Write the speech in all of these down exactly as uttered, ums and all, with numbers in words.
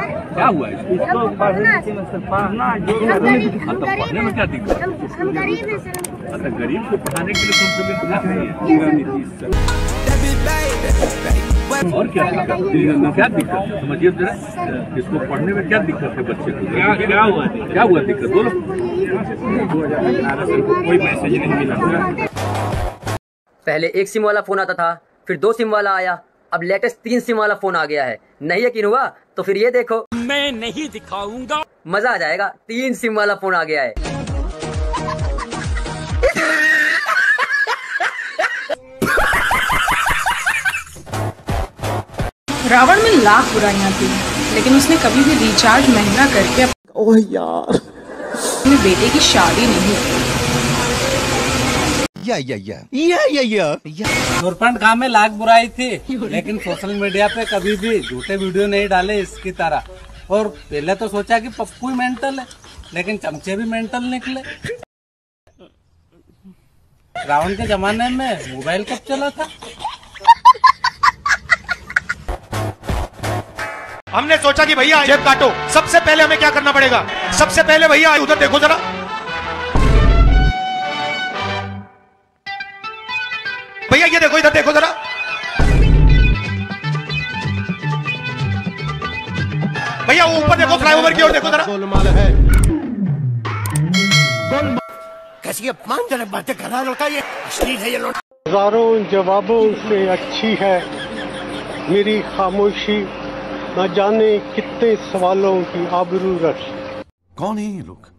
क्या हुआ इसको? पढ़ना जो पढ़ने में क्या दिक्कत? अच्छा, गरीब को पढ़ाने के लिए कम से कम और क्या दिक्कत? क्या दिक्कत है समझिए जरा, इसको पढ़ने में क्या दिक्कत है बच्चे को? क्या क्या हुआ क्या हुआ दिक्कत बोलो? कोई मैसेज नहीं मिला। पहले एक सिम वाला फोन आता था, फिर दो सिम वाला आया, अब लेटेस्ट तीन सिम वाला फोन आ गया है। नहीं यकीन हुआ तो फिर ये देखो, मैं नहीं दिखाऊंगा, मजा आ जाएगा। तीन सिम वाला फोन आ गया है। रावण में लाख बुराइयां थी, लेकिन उसने कभी भी रिचार्ज महंगा करके ओह यार अपने बेटे की शादी नहीं की। या या या या या या नूरपंड गाँव में लाख बुराई थी, लेकिन सोशल मीडिया पे कभी भी झूठे वीडियो नहीं डाले इसकी तरह। और पहले तो सोचा कि पप्पू ही मेंटल है, लेकिन चमचे भी मेंटल निकले। रावण के जमाने में मोबाइल कब चला था? हमने सोचा कि भैया जेब काटो, सबसे पहले हमें क्या करना पड़ेगा? सबसे पहले भैया उधर देखो जरा, भैया ये देखो, इधर देखो जरा, भैया ऊपर देखो, फ्लाईओवर की ओर देखो जरा। गोलमाल है, कैसी अपमानजनक बातें कर रहा है लड़का, ये अश्लील है ये लड़का। हजारों जवाबों से अच्छी है मेरी खामोशी, न जाने कितने सवालों की आबरू रख। कौन है ये लोग?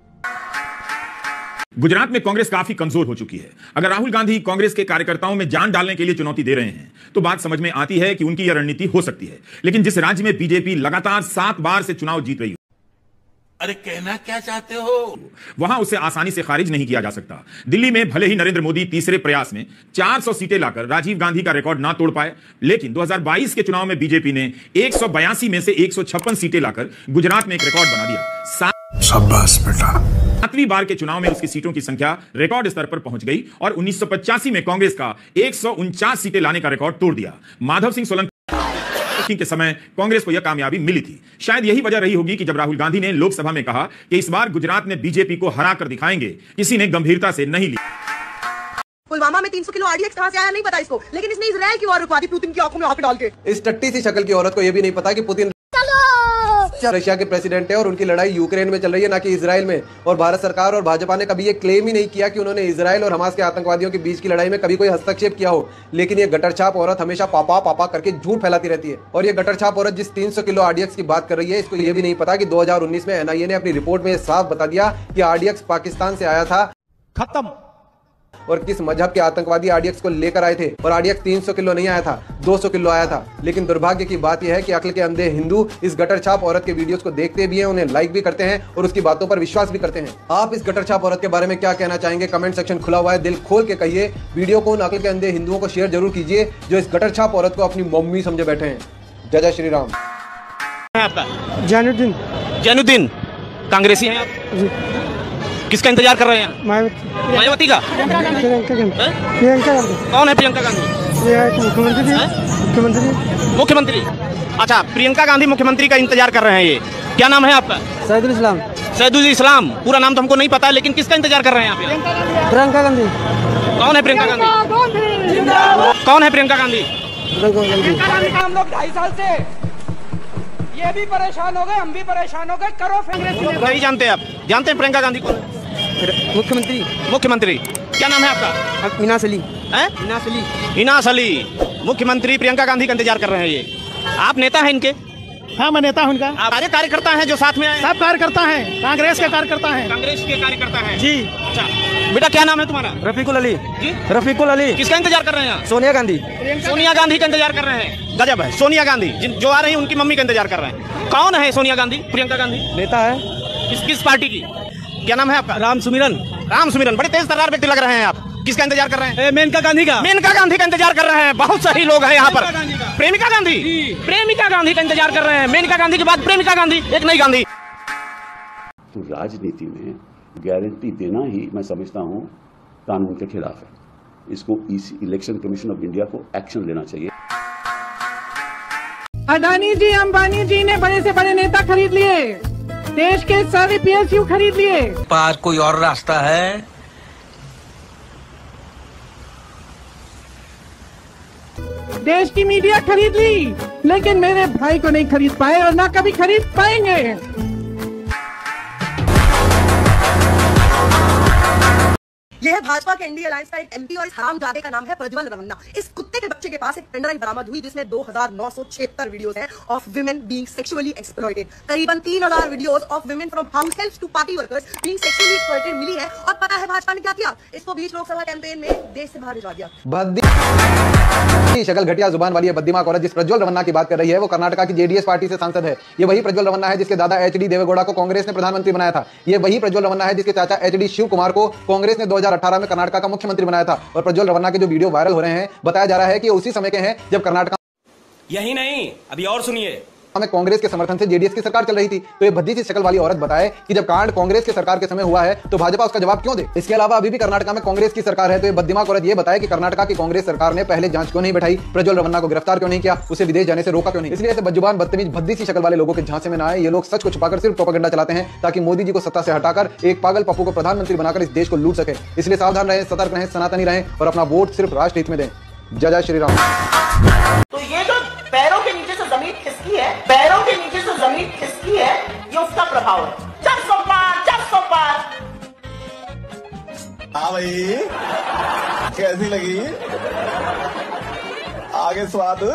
गुजरात में कांग्रेस काफी कमजोर हो चुकी है। अगर राहुल गांधी कांग्रेस के कार्यकर्ताओं में जान डालने के लिए चुनौती दे रहे हैं तो बात समझ में आती है कि उनकी यह रणनीति हो सकती है। लेकिन जिस राज्य में बीजेपी लगातार सात बार से चुनाव जीत रही हो, अरे कहना क्या चाहते हो, वहां उसे आसानी से खारिज नहीं किया जा सकता। दिल्ली में भले ही नरेंद्र मोदी तीसरे प्रयास में चार सौ सीटें लाकर राजीव गांधी का रिकॉर्ड ना तोड़ पाए, लेकिन दो हज़ार बाईस के चुनाव में बीजेपी ने एक सौ बयासी में से एक सौ छप्पन सीटें लाकर गुजरात में एक रिकॉर्ड बना दिया। शाबाश बेटा। सातवीं बार के चुनाव में उसकी सीटों की संख्या रिकॉर्ड स्तर पर पहुंच गई और उन्नीस सौ पचासी में कांग्रेस का एक सौ उनचास सीटें लाने का रिकॉर्ड तोड़ दिया। माधव सिंह सोलंकी के समय कांग्रेस को यह कामयाबी मिली थी। शायद यही वजह रही होगी कि जब राहुल गांधी ने लोकसभा में कहा कि इस बार गुजरात में बीजेपी को हरा कर दिखाएंगे, किसी ने गंभीरता से नहीं ली। पुलवामा में तीन सौ किलो आरडीएक्स कहां से आया नहीं पता इसको, लेकिन इसने इजराइल की वॉर रुकवा दी पुतिन की आंखों में आंख डाल के। इस टट्टी सी शक्ल की औरत को यह भी नहीं पता कि पुतिन रशिया के प्रेसिडेंट है और उनकी लड़ाई यूक्रेन में चल रही है, ना कि इजराइल में। और भारत सरकार और भाजपा ने कभी ये क्लेम ही नहीं किया कि उन्होंने इजराइल और हमास के आतंकवादियों के बीच की लड़ाई में कभी कोई हस्तक्षेप किया हो। लेकिन ये गटरछाप औरत हमेशा पापा पापा करके झूठ फैलाती रहती है। और ये गटरछाप औरत जिस तीन सौ किलो आरडीएक्स की बात कर रही है, इसको ये भी नहीं पता कि दो हज़ार उन्नीस में एनआईए ने अपनी रिपोर्ट में साफ बता दिया कि आरडीएक्स पाकिस्तान से आया था। खत्म। और किस मजहब के आतंकवादी आरडीएक्स को लेकर आए थे। और आरडीएक्स तीन सौ किलो नहीं आया था, दो सौ किलो आया था। लेकिन दुर्भाग्य की बात यह है कि अक्ल के अंधे हिंदू इस गटरछाप औरत के वीडियोस को देखते भी हैं, उन्हें लाइक भी करते हैं और उसकी बातों पर विश्वास भी करते हैं। आप इस गटरछाप औरत के बारे में क्या कहना चाहेंगे? कमेंट सेक्शन खुला हुआ है, दिल खोल के कहिए। वीडियो को उन अक्ल के अंधे हिंदुओं को शेयर जरूर कीजिए जो इस गटरछाप औरत को अपनी मम्मी समझे बैठे हैं। जय जय श्री राम। आपका जैनुद्दीन। जैनुद्दीन कांग्रेसी हैं आप? किसका इंतजार कर रहे हैं? मायावती का? प्रियंका गांधी। कौन है प्रियंका गांधी? मुख्यमंत्री मुख्यमंत्री मुख्यमंत्री अच्छा, प्रियंका गांधी मुख्यमंत्री का इंतजार कर रहे हैं। ये क्या नाम है आपका? सैदुल इस्लाम। सैदुल इस्लाम, पूरा नाम तो हमको नहीं पता, लेकिन किसका इंतजार कर रहे हैं आप? प्रियंका गांधी। कौन है प्रियंका गांधी? कौन है प्रियंका गांधी? हम लोग ढाई साल से ये भी परेशान हो गए, हम भी परेशान हो गए। करो कांग्रेस। नहीं जानते आप? जानते हैं प्रियंका गांधी को? मुख्यमंत्री। मुख्यमंत्री क्या नाम है आपका? इनास अली। इनास अली। इनास अली मुख्यमंत्री प्रियंका गांधी का इंतजार कर रहे हैं। ये आप नेता हैं इनके? हाँ, मैं नेता हूँ इनका। सारे कार्यकर्ता हैं जो साथ में आए? सब कार्यकर्ता हैं, कांग्रेस के कार्यकर्ता हैं। कांग्रेस के कार्यकर्ता हैं जी। अच्छा बेटा, क्या नाम है तुम्हारा? रफीकुल अली जी। रफीकुल अली। किसका इंतजार कर रहे हैं? सोनिया गांधी। सोनिया गांधी का इंतजार कर रहे हैं। गजब है, सोनिया गांधी जो आ रही है उनकी मम्मी का इंतजार कर रहे हैं। कौन है सोनिया गांधी? प्रियंका गांधी नेता है। किस किस पार्टी की? क्या नाम है आपका? राम सुमिरन। राम सुमिरन, बड़े तेज तर्रार व्यक्ति लग रहे हैं आप। किसका इंतजार कर रहे हैं? मेनका गांधी का। मेनका गांधी का इंतजार कर रहे हैं। बहुत सही लोग हैं यहाँ पर। प्रेमिका गांधी। प्रेमिका गांधी का इंतजार कर रहे हैं। मेनका गांधी के बाद प्रेमिका गांधी, एक नई गांधी। तो राजनीति में गारंटी देना ही मैं समझता हूँ कानून के खिलाफ है। इसको इलेक्शन कमीशन ऑफ इंडिया को एक्शन लेना चाहिए। अडानी जी, अंबानी जी ने बड़े से बड़े नेता खरीद लिए, देश के सारे पीएसयू खरीद लिए। पास कोई और रास्ता है? देश की मीडिया खरीद ली, लेकिन मेरे भाई को नहीं खरीद पाए और ना कभी खरीद पाएंगे। यह है भाजपा के इंडिया अलायंस का एक एमपी और इस हरामजादे का नाम है प्रज्वल रमन्ना। इस कुत्ते के बच्चे के पास एक पेनड्राइव बरामद हुई जिसमें दो हज़ार नौ सौ छिहत्तर वीडियोस हैं of women being sexually exploited. करीबन तीन हज़ार videos of women from house helps to party workers being sexually exploited मिली है। और पता है भाजपा ने क्या किया? इसको बीच लोकसभा कैंपेन में देश से बाहर भिजवा दिया। बद्दी शक्ल घटिया जुबान वाली है बद्दिमाक औरत जिस प्रज्वल रमन्ना की बात कर रही है वो कर्नाटका की जेडीएस पार्टी से सांसद है। ये वही प्रज्वल रमन्ना है जिसके दादा एच डी देवेगौड़ा को कांग्रेस ने प्रधानमंत्री बनाया था। ये वही प्रज्वल रमन्ना है जिसके चाचा एच डी शिव कुमार को कांग्रेस ने दो हज़ार अठारह में कर्नाटका का मुख्यमंत्री बनाया था। और प्रज्वल रमन्ना के जो वीडियो वायरल हो रहे हैं बताया जा रहा है कि उसी समय के हैं जब कर्नाटक यही नहीं, अभी और सुनिए, में कांग्रेस के समर्थन से जेडीएस की सरकार चल रही थी। तो ये भद्दी सी शक्ल वाली औरत बताए कि जब कांड कांग्रेस की सरकार के समय हुआ है तो भाजपा उसका जवाब क्यों दे। इसके अलावा अभी भी कर्नाटका में कांग्रेस की सरकार है। तो ये बद्दिमाक औरत ये बताए कि कर्नाटका की कांग्रेस सरकार ने पहले जांच क्यों नहीं बैठाई, प्रज्वल रमन्ना को गिरफ्तार क्यों नहीं किया, उसे विदेश जाने से रोका क्यों नहीं। इसलिए ऐसे बदजुबान बदतमीज भद्दी सी शक्ल वाले लोगों के झांसे में ना आए। ये लोग सच को छुपाकर सिर्फ प्रोपेगेंडा चलाते हैं ताकि मोदी जी को सत्ता से हटाकर एक पागल पप्पू को प्रधानमंत्री बनाकर इस देश को लूट सके। इसलिए सावधान रहें, सतर्क रहें, सनातनी रहें और अपना वोट सिर्फ राष्ट्र हित में दें। जय जय श्री राम। तो ये जो पैरों के नीचे से जमीन खिसकी है, पैरों के नीचे से जमीन खिसकी है, ये उसका प्रभाव है। चार सौ पार, चार सौ पार। हाँ भाई, कैसी लगी? आगे स्वाद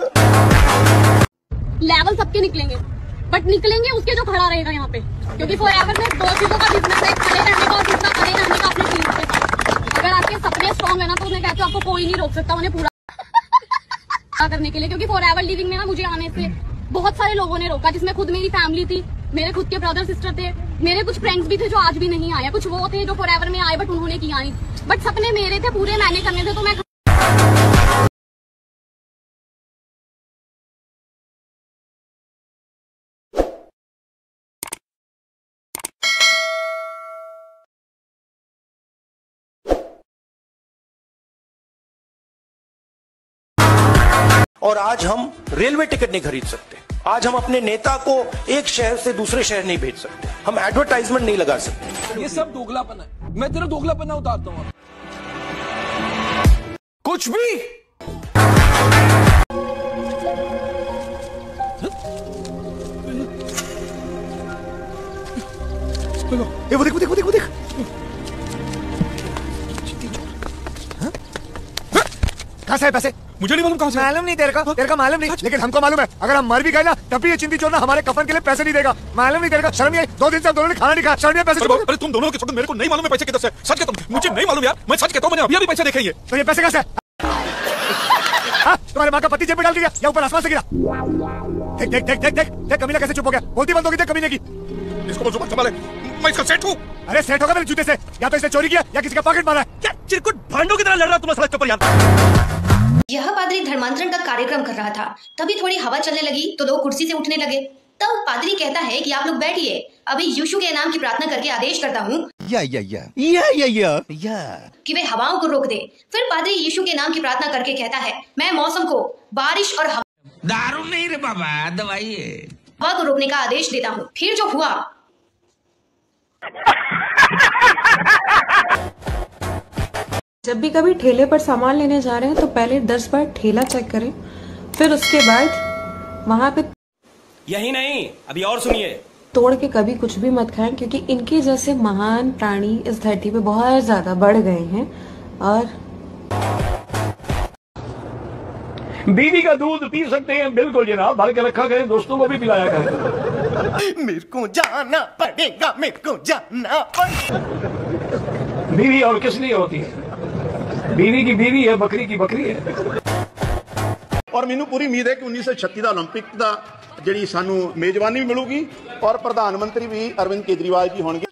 लेवल सबके निकलेंगे, बट निकलेंगे उसके जो खड़ा रहेगा यहाँ पे, क्योंकि फॉरएवर में दो चीजों का बिजनेस है, खड़े रहने का और दूसरा खड़े रहने का अपनी टीम के साथ। अगर आपके सपने स्ट्रॉन्ग है ना तो उन्हें कहते हो आपको कोई नहीं रोक सकता उन्हें पूरा करने के लिए। क्योंकि फॉरएवर लिविंग में ना मुझे आने से बहुत सारे लोगों ने रोका, जिसमें खुद मेरी फैमिली थी, मेरे खुद के ब्रदर सिस्टर थे, मेरे कुछ फ्रेंड्स भी थे जो आज भी नहीं आए, कुछ वो थे जो फॉरएवर में आए बट उन्होंने किया नहीं। बट सपने मेरे थे, पूरे मैंने करने थे, तो मैं और आज हम रेलवे टिकट नहीं खरीद सकते, आज हम अपने नेता को एक शहर से दूसरे शहर नहीं भेज सकते, हम एडवर्टाइजमेंट नहीं लगा सकते। ये सब दोगलापन है। मैं तेरा दोगलापन उतारता हूँ। कुछ भी ये वो देख वो देख वो देख वो देख कहाँ से है पैसे? मुझे नहीं मालूम कहाँ से। मालूम नहीं तेरे को, तेरे को मालूम नहीं, लेकिन हमको मालूम है। अगर हम मर भी गए ना तब भी ये चिंती चोर ना हमारे कफन के लिए पैसे नहीं देगा। मालूम नहीं तेरे को? शर्म नहीं आई? दो दिन से हम दोनों ने खाना नहीं खाया, शर्म नहीं आई? पैसे अरे तुम दोनों के मेरे को नहीं मालूम है पैसे किधर से। सच कहता हूँ, मुझे नहीं मालूम यार, मैं सच कहता हूँ, मैंने अभी अभी पैसे देखे ये। तो ये पैसे कहाँ से? तुम्हारे माँ का पति जेब में डाल के गया या ऊपर आसमान से गिरा? देख देख देख देख देख देख कमीना कैसे चुप हो गया, बोलती बंद हो गई देख कमीने की। इसको बोल जुबान संभाले, मैं इसका सेठ हूँ। अरे सेठ होगा मेरे जूते से, या तो इसने चोरी किया या किसी का पॉकेट मारा है। क्या चिरकुट भांडों की तरह लड़ रहा तुम्हारे साथ यार। यह पादरी धर्मांतरण का कार्यक्रम कर रहा था, तभी थोड़ी हवा चलने लगी तो लोग कुर्सी से उठने लगे। तब पादरी कहता है कि आप लोग बैठिए, अभी यीशु के नाम की प्रार्थना करके आदेश करता हूँ या या या या या या या कि वे हवाओं को रोक दे। फिर पादरी यीशु के नाम की प्रार्थना करके कहता है, मैं मौसम को, बारिश और हवा, दारू नहीं रे बाबा, दवाई है, हवा को रोकने का आदेश देता हूँ। फिर जो हुआ जब भी कभी ठेले पर सामान लेने जा रहे हैं तो पहले दस बार ठेला चेक करें, फिर उसके बाद वहां पे यही नहीं, अभी और सुनिए, तोड़ के कभी कुछ भी मत खाएं, क्योंकि इनके जैसे महान प्राणी इस धरती पे बहुत ज्यादा बढ़ गए हैं। और बीवी का दूध पी सकते हैं, बिल्कुल जनाब, भर के रखा करें, दोस्तों को भी पिलाया करें। मेरे को जाना पड़ेगा, मेरे को जाना पड़ेगा। बीवी और किस लिए होती है? बीवी की बीवी है, बकरी की बकरी है। और मैनू पूरी उम्मीद है कि उन्नीस सौ छत्तीस का ओलंपिक का जी सानू मेजबानी भी मिलूगी और प्रधानमंत्री भी अरविंद केजरीवाल जी होंगे।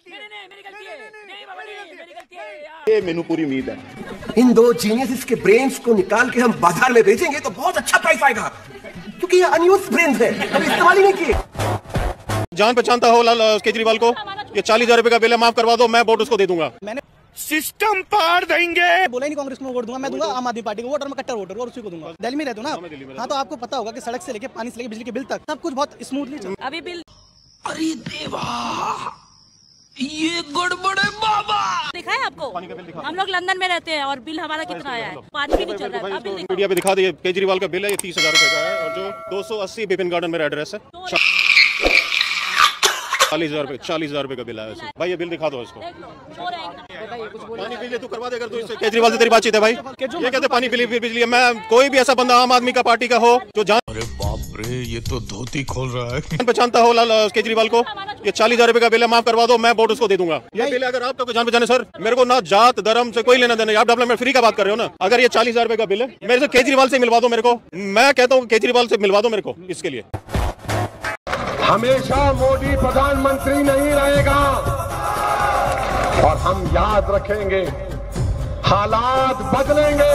ये मैनू पूरी उम्मीद है। इन दो जीनियस के ब्रेन्स को निकाल के हम बाजार में बेचेंगे तो बहुत अच्छा प्राइस आएगा, क्योंकि ये अनयूज्ड ब्रेन्स है, कभी इस्तेमाल ही नहीं किए। जान पहचानता हो केजरीवाल को, ये चालीस हजार रुपए का बिल माफ करवा दो, मैं वोट उसको दे दूंगा। सिस्टम पार देंगे। बोला ही नहीं कांग्रेस को वोट दूंगा, मैं दूंगा आम आदमी पार्टी को वोट और मैं कट्टर वोटर और उसी को दूंगा। दिल्ली में रहते हो ना, हाँ तो आपको पता होगा कि सड़क से लेके पानी से लेके बिजली के बिल तक सब कुछ बहुत स्मूथली चल। अभी बिल अरे देवा, ये गड़बड़ है बाबा। दिखाए आपको, हम लोग लंदन में रहते हैं और बिल हमारा कितना आया है, पानी भी नहीं चल रहा है। अभी मीडिया पे दिखा दिए केजरीवाल का बिल है, ये तीस हजार रूपए का है और जो दो सौ अस्सी बिपिन गार्डन मेरा एड्रेस है, चालीस हजार रूपए चालीस हजार रूपए का बिल है भाई। ये बिल दिखा दो इसको। पानी बिजली तू करवा देगा, तो केजरीवाल से तेरी बातचीत है भाई। ये कहते पानी बिजली बिजली। मैं कोई भी ऐसा बंदा आम आदमी का पार्टी का हो जो जान, अरे बाप रे, ये तो धोती खोल रहा है, पहचानता हो लाल केजरीवाल को, ये चालीस हजार रूपए का बिल है, माफ करवा दो, मैं वोट उसको दे दूंगा। ये बिल अगर आपको जान पहचाने सर, मेरे को ना जात धर्म से कोई लेना देना, आप डेवलपमेंट फ्री का बात कर रहे हो ना। अगर ये चालीस हजार रूपए का बिल है, मेरे से केजरीवाल से मिलवा दो मेरे को, मैं कहता हूँ केजरीवाल से मिलवा दो मेरे को। इसके लिए हमेशा मोदी प्रधानमंत्री नहीं रहेगा और हम याद रखेंगे, हालात बदलेंगे।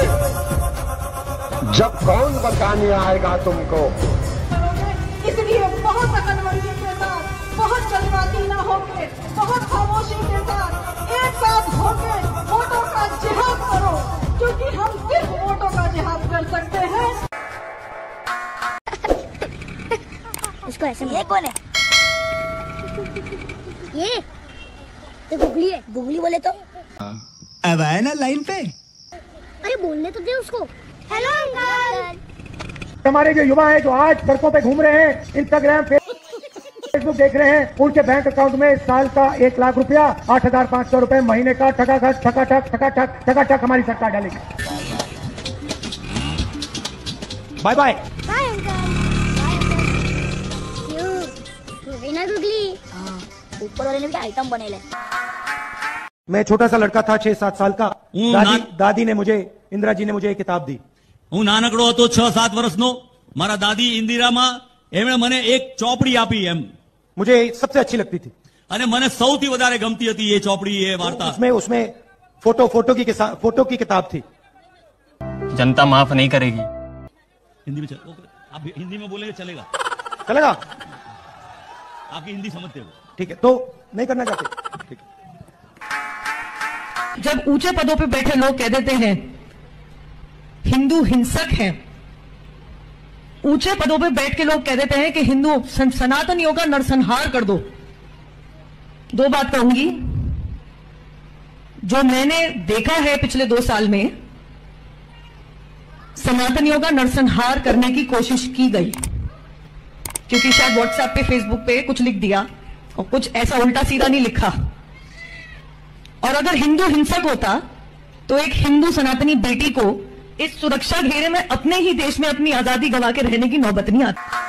जब कौन बचाने आएगा तुमको। इसलिए बहुत अकलमंदी के साथ, बहुत जल्दबाजी न होके, बहुत खामोशी के साथ एक साथ होके वोटों का जिहाद करो, क्योंकि हम सिर्फ वोटों का जिहाद कर सकते हैं। इसको ऐसे ये कौन है? ये तो गुगली है। गुगली बोले तो अब आए ना लाइन पे। अरे बोलने तो दे उसको। Hello uncle. हमारे जो युवा हैं जो आज सड़कों पे घूम रहे हैं, इंस्टाग्राम फेसबुक देख रहे हैं, उनके बैंक अकाउंट में साल का एक लाख रुपया, आठ हजार पाँच सौ रुपए महीने का ठकाठक ठकाठक ठकाठक ठकाठक हमारी सरकार डालेगी। Bye bye bye uncle. ना गुगली ऊपर वाले ने भी आइटम बनेले। मैं छोटा सा लड़का था, छह सात साल का, दादी दादी ने मुझे इंदिरा जी ने मुझे एक किताब दी। હું નાનકડો હતો છ સાત વર્ષનો, મારા દાદી ઇન્દિરામાં એમણે મને એક ચોપડી આપી એમ, मुझे सबसे अच्छी लगती थी અને મને સૌથી વધારે ગમતી હતી એ ચોપડી, એ વાર્તા। उसमें उसमें फोटो फोटो की फोटो की किताब थी। जनता माफ नहीं करेगी। हिंदी में चल, आप हिंदी में बोलेंगे चलेगा? चलेगा, आपकी हिंदी समझते हो? ठीक है, तो नहीं करना चाहते, ठीक है। जब ऊंचे पदों पे बैठे लोग कह देते हैं हिंदू हिंसक हैं, ऊंचे पदों पे बैठ के लोग कह देते हैं कि हिंदू सनातनियों का नरसंहार कर दो, दो बात कहूंगी। जो मैंने देखा है पिछले दो साल में, सनातनियों का नरसंहार करने की कोशिश की गई, क्योंकि शायद व्हाट्सएप पे फेसबुक पे कुछ लिख दिया और कुछ ऐसा उल्टा सीधा नहीं लिखा। और अगर हिंदू हिंसक होता तो एक हिंदू सनातनी बेटी को इस सुरक्षा घेरे में अपने ही देश में अपनी आजादी गंवा के रहने की नौबत नहीं आती।